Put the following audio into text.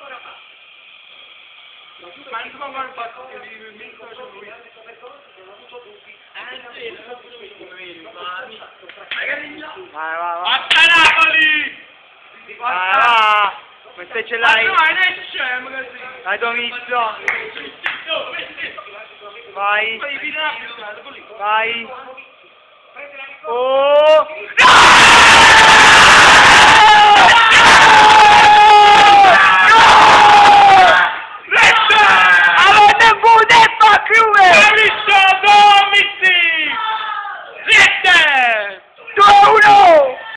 Quando va al fatto che mi faccio lui. Vai, va, va. Basta Napoli! Vai, va. Queste ce l'hai. Ma non c'è, magari. Dai, Domizio. Vai. Vai. Oh! No!